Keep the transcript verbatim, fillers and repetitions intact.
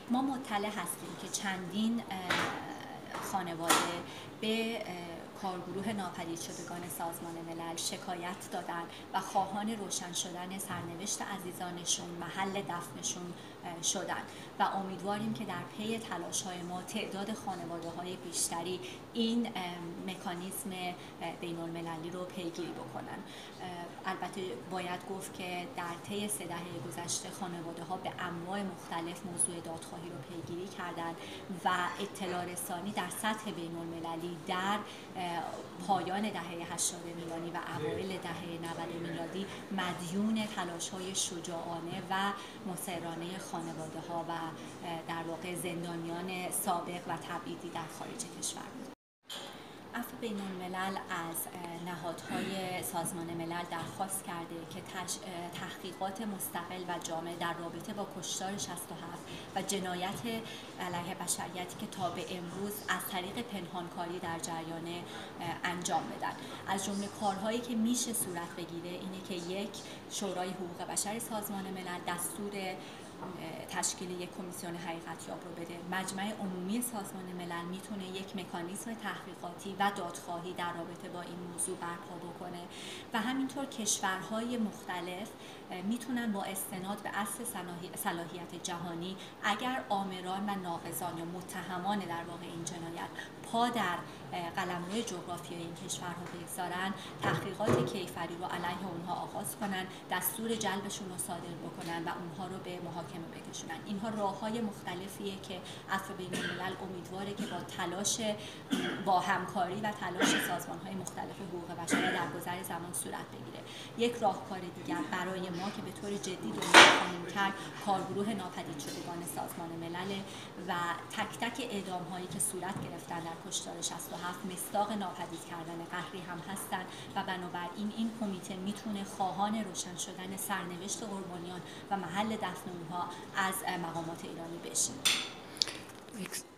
ما مطلع هستیم که چندین خانواده به کارگروه ناپدید شدگان سازمان ملل شکایت دادن و خواهان روشن شدن سرنوشت عزیزانشون، محل دفنشون شدن و امیدواریم که در پی تلاش‌های ما تعداد خانواده‌های بیشتری این مکانیزم بین‌المللی رو پیگیری بکنن. البته باید گفت که در طی سه دهه گذشته خانواده‌ها به انواع مختلف موضوع دادخواهی رو پیگیری کردند و اطلاع رسانی در سطح بین‌المللی در پایان دهه هشتاد میلادی و اوایل دهه نود میلادی مدیون تلاش‌های شجاعانه و مسررانه خانواده‌ها و در واقع زندانیان سابق و تبعیدی در خارج کشور بود. عفو بین الملل از نهادهای سازمان ملل درخواست کرده که تحقیقات مستقل و جامع در رابطه با کشتار شصت و هفت و جنایت علیه بشریتی که تا به امروز از طریق پنهانکاری در جریان انجام بدن. از جمله کارهایی که میشه صورت بگیره اینه که یک، شورای حقوق بشر سازمان ملل دستور تشکیل یک کمیسیون حقیقتیاب رو بده. مجمع عمومی سازمان ملل میتونه یک مکانیزم تحقیقاتی و دادخواهی در رابطه با این موضوع برپا بکنه و همینطور کشورهای مختلف میتونن با استناد به اصل صلاحیت جهانی اگر آمران و ناقضان یا متهمان در واقع این جنایت پا در قلمرو جغرافیایی این کشورها بگذارن، تحقیقات کیفری رو علیه اونها آغاز کنن، دستور جلبشون رو صادر بکنن و اونها رو به محاکمه بکشونن. اینها راه‌های مختلفیه که عفو بین الملل امیدواره که با تلاش با همکاری و تلاش سازمان‌های مختلف حقوق بشر در گذر زمان صورت بگیره. یک راهکار دیگر برای ما که به طور جدی دنبال خواهیم کرد کارگروه ناپدید شدگان سازمان ملل و تک تک اعدام‌هایی که صورت گرفتن در کشتار شصت و هفت مصداق ناپدید کردن قهری هم هستند و بنابراین این کمیته میتونه خواهان روشن شدن سرنوشت قربانیان و محل دفن اونها از مقامات ایرانی بشه.